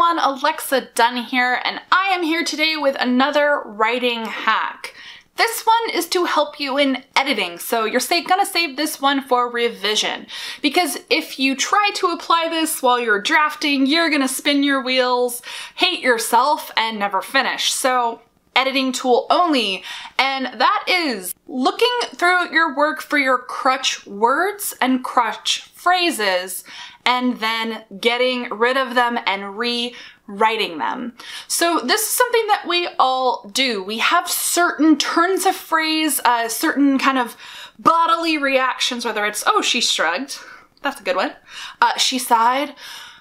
everyone, Alexa Donne here, and I am here today with another writing hack. This one is to help you in editing, so you're gonna save this one for revision. Because if you try to apply this while you're drafting, you're gonna spin your wheels, hate yourself, and never finish. So editing tool only, and that is looking through your work for your crutch words and crutch phrases, and then getting rid of them and rewriting them. So this is something that we all do. We have certain turns of phrase, certain kind of bodily reactions, whether it's, oh, she shrugged. That's a good one. She sighed.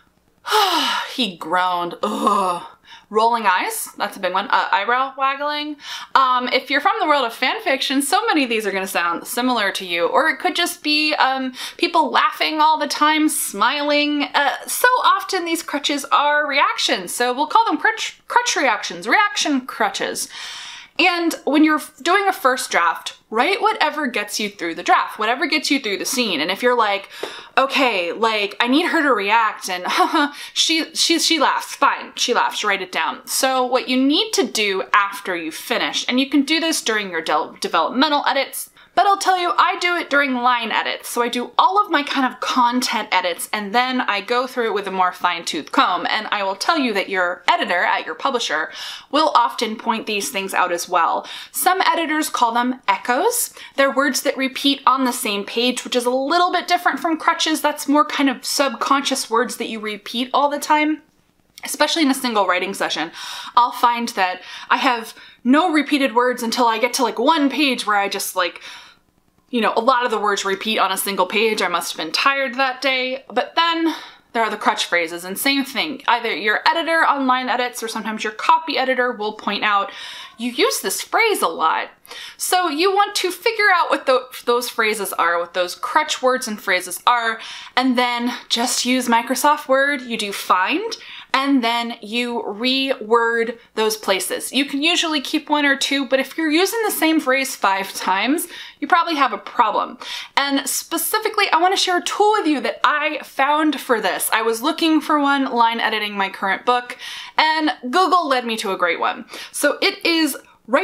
He groaned. Ugh. Rolling eyes, that's a big one. Eyebrow waggling. If you're from the world of fan fiction, so many of these are gonna sound similar to you. Or it could just be people laughing all the time, smiling. So often these crutches are reactions, so we'll call them crutch reactions, reaction crutches. And when you're doing a first draft, write whatever gets you through the draft, whatever gets you through the scene. And if you're like, okay, like I need her to react and she laughs, fine, she laughs, write it down. So what you need to do after you finish, and you can do this during your developmental edits, but I'll tell you, I do it during line edits. So I do all of my kind of content edits, and then I go through it with a more fine-tooth comb. And I will tell you that your editor at your publisher will often point these things out as well. Some editors call them echoes. They're words that repeat on the same page, which is a little bit different from crutches. That's more kind of subconscious words that you repeat all the time. Especially in a single writing session, I'll find that I have no repeated words until I get to like one page where I just like, you know, a lot of the words repeat on a single page. I must have been tired that day. But then there are the crutch phrases, and same thing. Either your editor on line edits or sometimes your copy editor will point out, you use this phrase a lot. So you want to figure out what those phrases are, what those crutch words and phrases are, and then just use Microsoft Word. You do find, and then you reword those places. You can usually keep one or two, but if you're using the same phrase 5 times, you probably have a problem. And specifically, I want to share a tool with you that I found for this. I was looking for one line editing my current book, and Google led me to a great one. So it is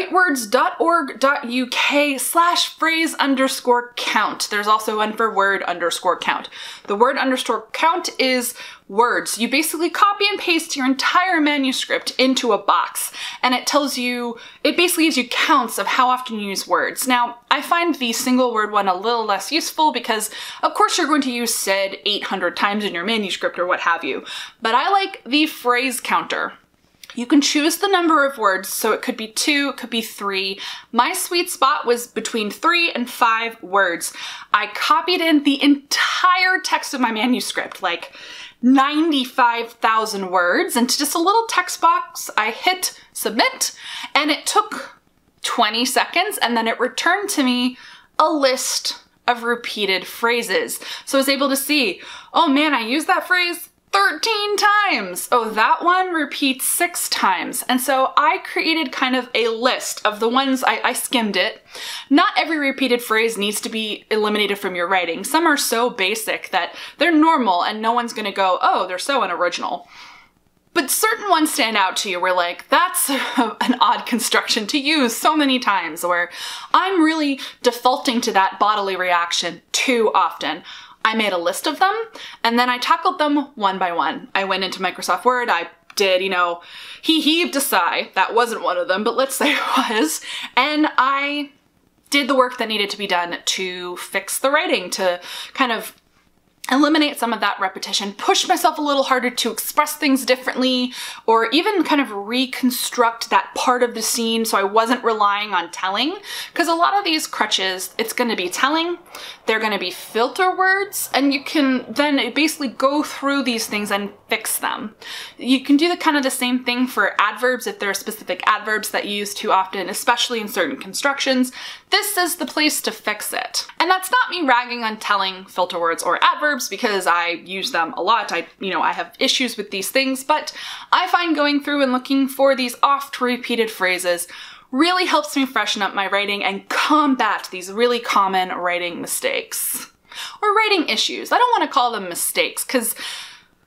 writewords.org.uk/phrase_count. There's also one for word_count. The word_count is words. You basically copy and paste your entire manuscript into a box, and it tells you, it basically gives you counts of how often you use words. Now, I find the single word one a little less useful because, of course, you're going to use said 800 times in your manuscript or what have you, but I like the phrase counter. You can choose the number of words, so it could be 2, it could be 3. My sweet spot was between 3 and 5 words. I copied in the entire text of my manuscript, like 95,000 words, into just a little text box. I hit submit, and it took 20 seconds, and then it returned to me a list of repeated phrases. So I was able to see, oh man, I used that phrase 13 times. Oh, that one repeats 6 times. And so I created kind of a list of the ones I skimmed it. Not every repeated phrase needs to be eliminated from your writing. Some are so basic that they're normal and no one's gonna go, oh, they're so unoriginal. But certain ones stand out to you where like, that's an odd construction to use so many times, where I'm really defaulting to that bodily reaction too often. I made a list of them, and then I tackled them one by one. I went into Microsoft Word, I did, you know, he heaved a sigh. That wasn't one of them, but let's say it was. And I did the work that needed to be done to fix the writing, to kind of eliminate some of that repetition, push myself a little harder to express things differently, or even kind of reconstruct that part of the scene so I wasn't relying on telling. Because a lot of these crutches, it's going to be telling, they're going to be filter words, and you can then basically go through these things and fix them. You can do the kind of the same thing for adverbs if there are specific adverbs that you use too often, especially in certain constructions. This is the place to fix it. And that's not me ragging on telling, filter words, or adverbs, because I use them a lot. I have issues with these things, but I find going through and looking for these oft repeated phrases really helps me freshen up my writing and combat these really common writing mistakes. Or writing issues. I don't want to call them mistakes, because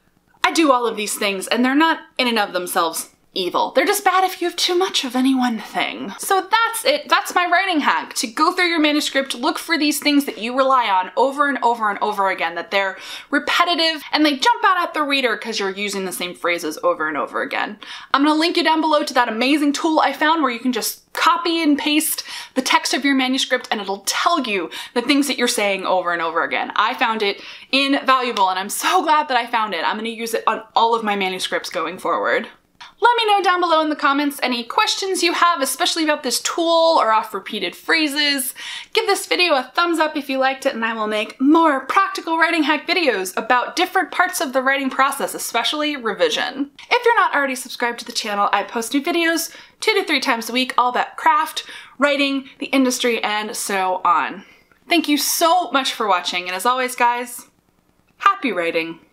I do all of these things, and they're not in and of themselves evil. They're just bad if you have too much of any one thing. So that's it. That's my writing hack. To go through your manuscript, look for these things that you rely on over and over and over again, that they're repetitive and they jump out at the reader because you're using the same phrases over and over again. I'm gonna link you down below to that amazing tool I found where you can just copy and paste the text of your manuscript and it'll tell you the things that you're saying over and over again. I found it invaluable and I'm so glad that I found it. I'm gonna use it on all of my manuscripts going forward. Let me know down below in the comments any questions you have, especially about this tool or off repeated phrases. Give this video a thumbs up if you liked it, and I will make more practical writing hack videos about different parts of the writing process, especially revision. If you're not already subscribed to the channel, I post new videos 2 to 3 times a week, all about craft, writing, the industry, and so on. Thank you so much for watching, and as always, guys, happy writing.